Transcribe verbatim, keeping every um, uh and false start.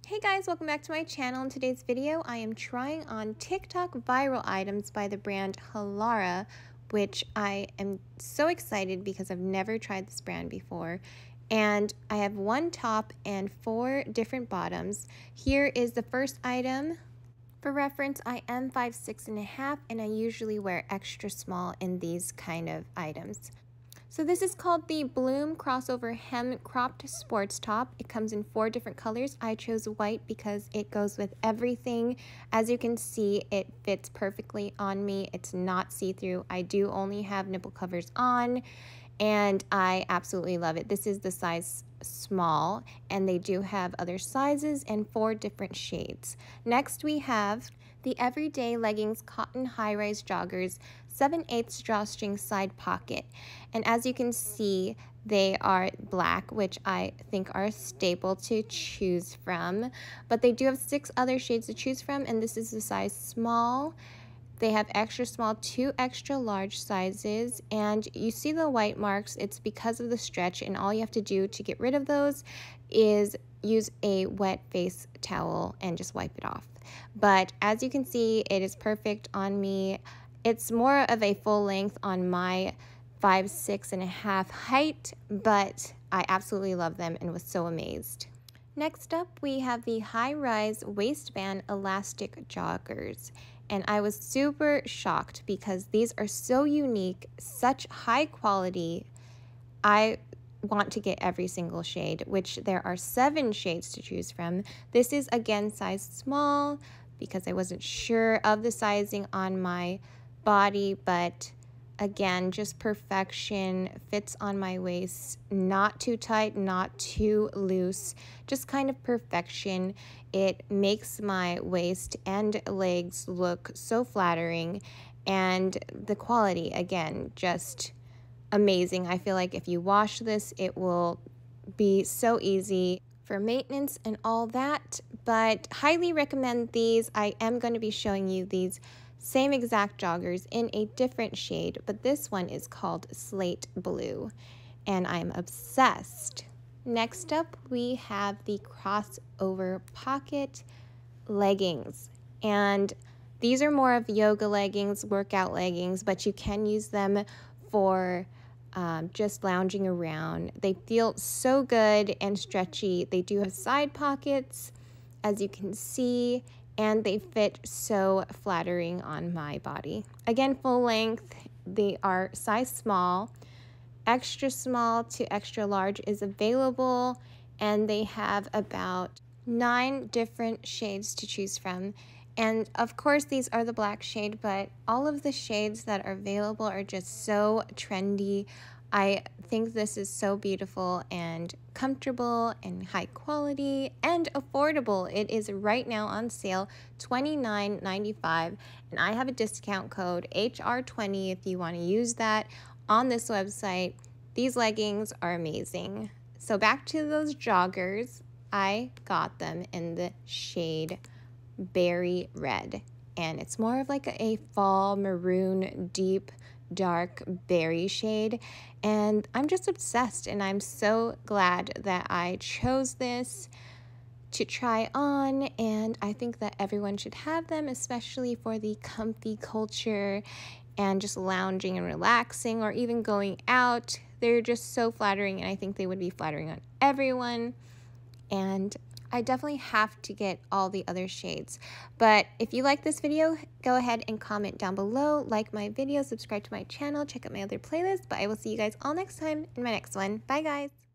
Hey guys, welcome back to my channel. In today's video, I am trying on TikTok viral items by the brand Halara, which I am so excited because I've never tried this brand before. And I have one top and four different bottoms. Here is the first item. For reference, I am five six and a half, and I usually wear extra small in these kind of items. So this is called the Bloom Crossover Hem Cropped Sports Top. It comes in four different colors. I chose white because it goes with everything. As you can see, it fits perfectly on me. It's not see-through. I do only have nipple covers on, and I absolutely love it. This is the size small, and they do have other sizes and four different shades. Next, we have the Everyday Leggings Cotton High-Rise Joggers seven eighths Drawstring Side Pocket. And as you can see, they are black, which I think are a staple to choose from. But they do have six other shades to choose from, and this is the size small. They have extra small, two extra large sizes, and you see the white marks. It's because of the stretch, and all you have to do to get rid of those is use a wet face towel and just wipe it off. But as you can see, it is perfect on me. It's more of a full length on my five six and a half height, but I absolutely love them and was so amazed. Next up, we have the high-rise waistband elastic joggers. And I was super shocked because these are so unique, such high quality. I want to get every single shade, which there are seven shades to choose from. This is again size small because I wasn't sure of the sizing on my body, but again, just perfection, fits on my waist, not too tight, not too loose, just kind of perfection. It makes my waist and legs look so flattering, and the quality, again, just amazing. I feel like if you wash this, it will be so easy for maintenance and all that, but highly recommend these. I am going to be showing you these same exact joggers in a different shade, but this one is called Slate Blue, and I'm obsessed. Next up, we have the crossover pocket leggings, and these are more of yoga leggings, workout leggings, but you can use them for um, just lounging around. They feel so good and stretchy. They do have side pockets, as you can see, and they fit so flattering on my body. Again, full length. They are size small. Extra small to extra large is available, and they have about nine different shades to choose from. And of course, these are the black shade, but all of the shades that are available are just so trendy. I think this is so beautiful and comfortable and high quality and affordable. It is right now on sale, twenty-nine ninety-five, and I have a discount code H R twenty if you want to use that on this website. These leggings are amazing. So back to those joggers. I got them in the shade Berry Red, and it's more of like a fall maroon, deep dark berry shade, and I'm just obsessed, and I'm so glad that I chose this to try on, and I think that everyone should have them, especially for the comfy culture and just lounging and relaxing, or even going out. They're just so flattering, and I think they would be flattering on everyone. And I definitely have to get all the other shades. But if you like this video, go ahead and comment down below, like my video, subscribe to my channel, check out my other playlists. But I will see you guys all next time in my next one. Bye guys!